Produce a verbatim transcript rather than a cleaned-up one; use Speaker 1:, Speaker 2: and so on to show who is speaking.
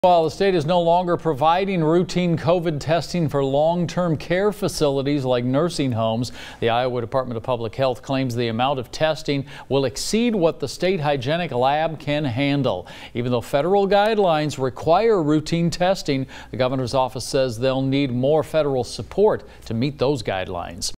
Speaker 1: While the state is no longer providing routine COVID testing for long-term care facilities like nursing homes, the Iowa Department of Public Health claims the amount of testing will exceed what the State Hygienic Lab can handle. Even though federal guidelines require routine testing, the governor's office says they'll need more federal support to meet those guidelines.